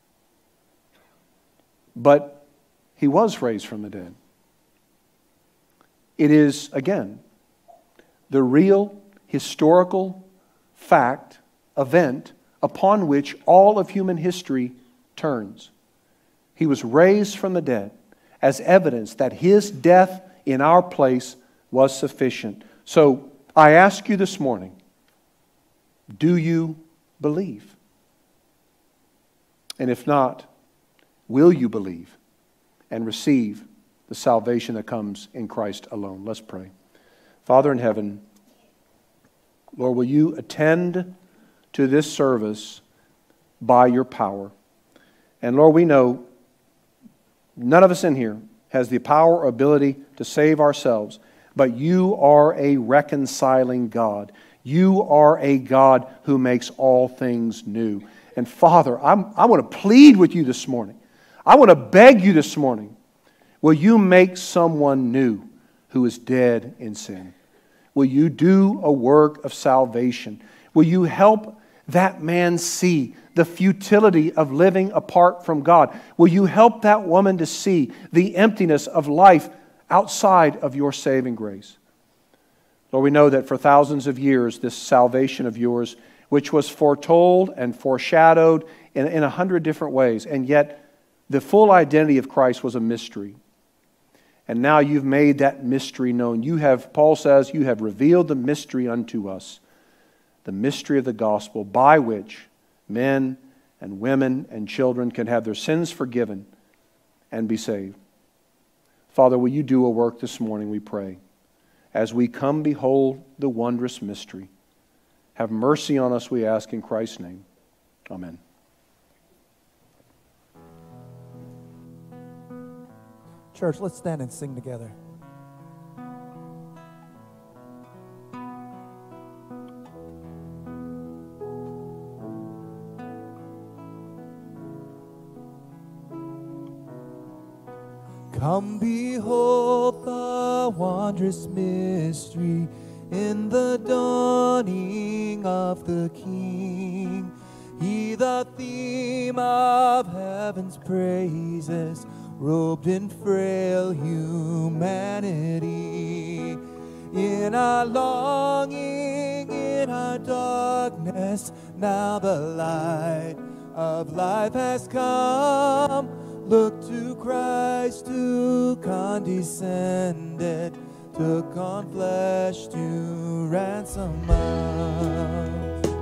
But He was raised from the dead. It is, again, the real historical fact, event, upon which all of human history turns. He was raised from the dead as evidence that His death in our place was sufficient. So I ask you this morning, do you believe? And if not, will you believe and receive the salvation that comes in Christ alone? Let's pray. Father in heaven, Lord, will you attend to this service by your power? And Lord, we know none of us in here has the power or ability to save ourselves. but you are a reconciling God. You are a God who makes all things new. And Father, I want to plead with you this morning. I want to beg you this morning. Will you make someone new who is dead in sin? Will you do a work of salvation? Will you help that man see the futility of living apart from God? Will you help that woman to see the emptiness of life outside of your saving grace? Lord, we know that for thousands of years, this salvation of yours, which was foretold and foreshadowed in 100 different ways, and yet the full identity of Christ was a mystery. And now you've made that mystery known. You have, Paul says, you have revealed the mystery unto us, the mystery of the gospel, by which men and women and children can have their sins forgiven and be saved. Father, will you do a work this morning, we pray, as we come behold the wondrous mystery. Have mercy on us, we ask in Christ's name. Amen. Church, let's stand and sing together. Come behold the wondrous mystery in the dawning of the King. He, the theme of heaven's praises, robed in frail humanity. In our longing, in our darkness, now the light of life has come. Look to Christ who condescended, took on flesh to ransom us.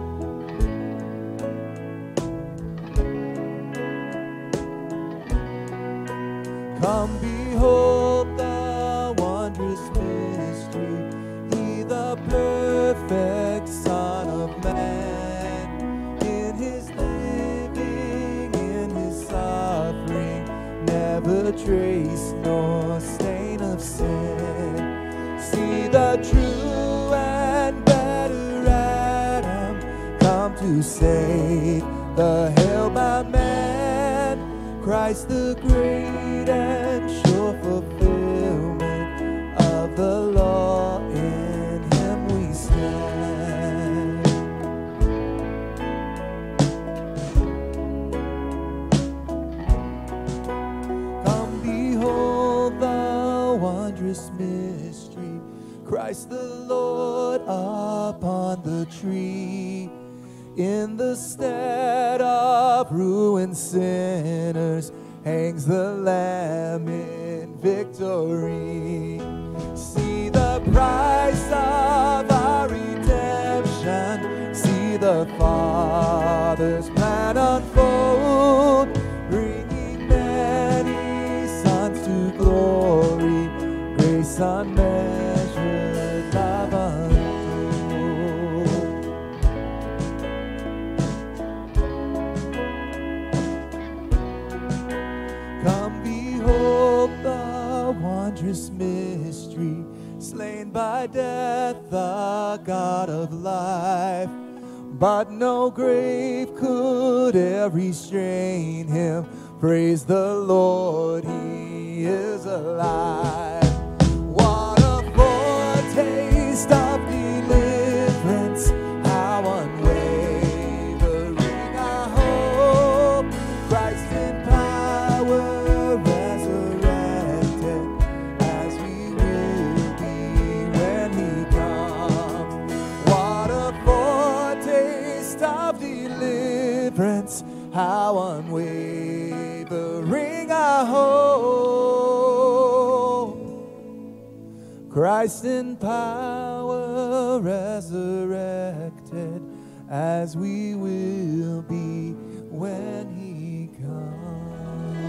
Come behold the wondrous mystery, He the perfect Son of Man. In His living, in His suffering, never trace nor stain of sin. See the true and better Adam come to save the hell-bound man. Christ the great and sure fulfillment of the law, in Him we stand. Come behold the wondrous mystery, Christ the Lord upon the tree. In the stead of ruined sinners hangs the Lamb in victory. See the price of our redemption, see the Father's plan unfold, bringing many sons to glory, grace unmeasured, love untold. Come behold the wondrous mystery, slain by death, the God of life. But no grave could ever restrain Him. Praise the Lord, He is alive. What a foretaste of deliverance, how unwavering our hope. Christ in power resurrected, as we will be when He comes. What a foretaste of deliverance, how unwavering our hope. Christ in power resurrected, as we will be when He comes.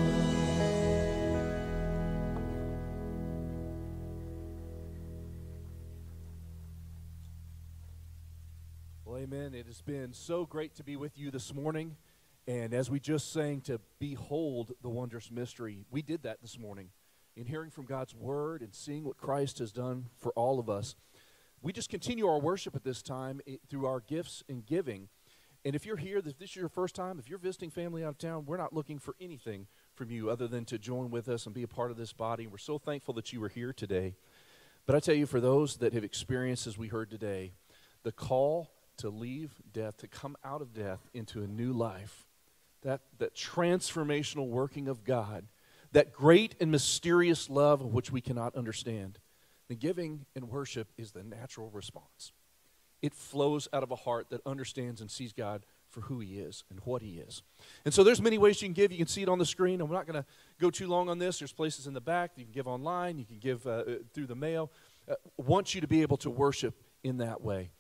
Well, amen. It has been so great to be with you this morning. And as we just sang to behold the wondrous mystery, we did that this morning. in hearing from God's word and seeing what Christ has done for all of us. We just continue our worship at this time through our gifts and giving. And if you're here, if this is your first time, if you're visiting family out of town, we're not looking for anything from you other than to join with us and be a part of this body. We're so thankful that you were here today. But I tell you, for those that have experienced, as we heard today, the call to leave death, to come out of death into a new life, that transformational working of God, that great and mysterious love of which we cannot understand, the giving and worship is the natural response. It flows out of a heart that understands and sees God for who he is and what he is. And so there's many ways you can give. You can see it on the screen. I'm not going to go too long on this. There's places in the back. You can give online. You can give through the mail. Want you to be able to worship in that way.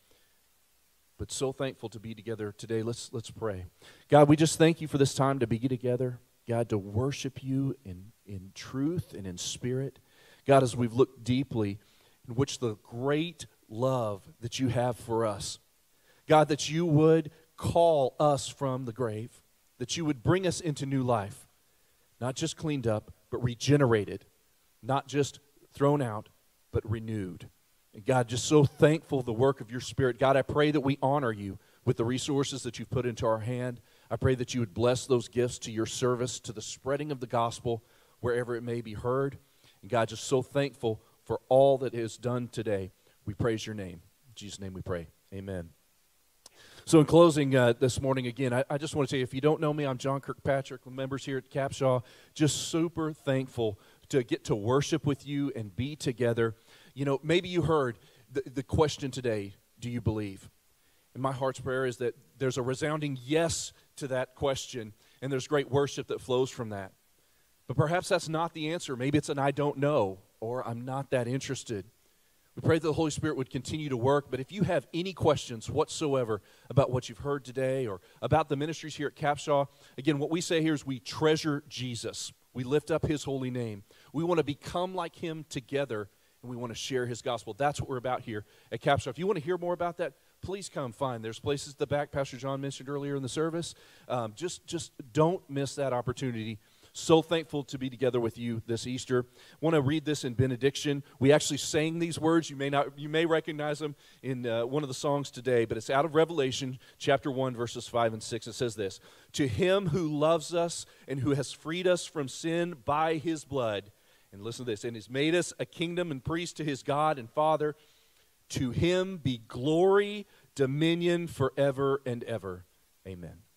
But so thankful to be together today. Let's pray. God, we just thank you for this time to be together. God, to worship you in truth and in spirit. God, as we've looked deeply in which the great love that you have for us. God, that you would call us from the grave, that you would bring us into new life, not just cleaned up, but regenerated, not just thrown out, but renewed. And God, just so thankful for the work of your Spirit. God, I pray that we honor you with the resources that you've put into our hand. I pray that you would bless those gifts to your service, to the spreading of the gospel wherever it may be heard. And God, just so thankful for all that is done today. We praise your name. In Jesus' name we pray. Amen. So in closing this morning, again, I just want to say, if you don't know me, I'm John Kirkpatrick, members here at Capshaw. Just super thankful to get to worship with you and be together. You know, maybe you heard the question today, do you believe? And my heart's prayer is that there's a resounding yes to that question, and there's great worship that flows from that. But perhaps that's not the answer. Maybe it's an I don't know, or I'm not that interested. We pray that the Holy Spirit would continue to work, but if you have any questions whatsoever about what you've heard today or about the ministries here at Capshaw, again, what we say here is we treasure Jesus. We lift up his holy name. We want to become like him together, and we want to share his gospel. That's what we're about here at Capshaw. If you want to hear more about that, please come find. There's places at the back Pastor John mentioned earlier in the service. Just don't miss that opportunity. So thankful to be together with you this Easter. I want to read this in benediction. We actually sang these words. You may recognize them in one of the songs today, but it's out of Revelation chapter 1, verses 5 and 6. It says this: "To him who loves us and who has freed us from sin by his blood," and listen to this, "and has made us a kingdom and priest to his God and Father, to him be glory, dominion forever and ever. Amen."